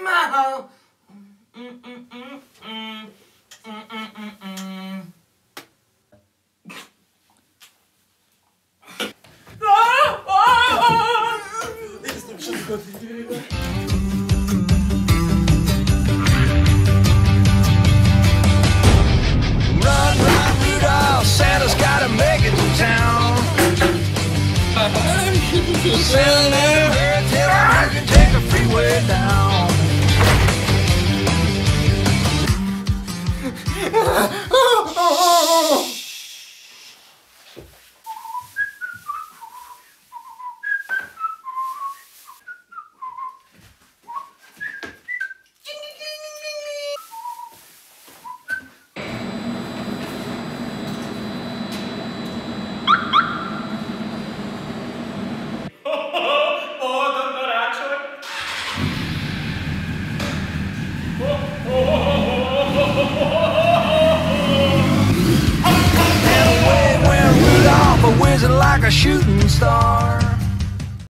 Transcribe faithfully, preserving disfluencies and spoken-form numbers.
mouth. Mm, mm, mm, mm. Mm, mm, mm, mm. Ah, ah. Jestem przygotowany. Run, run, Rudolph, Santa's gotta make it to town. Santa, tell him you can take the freeway down. And away went Rudolph, a whizzing like a shooting star.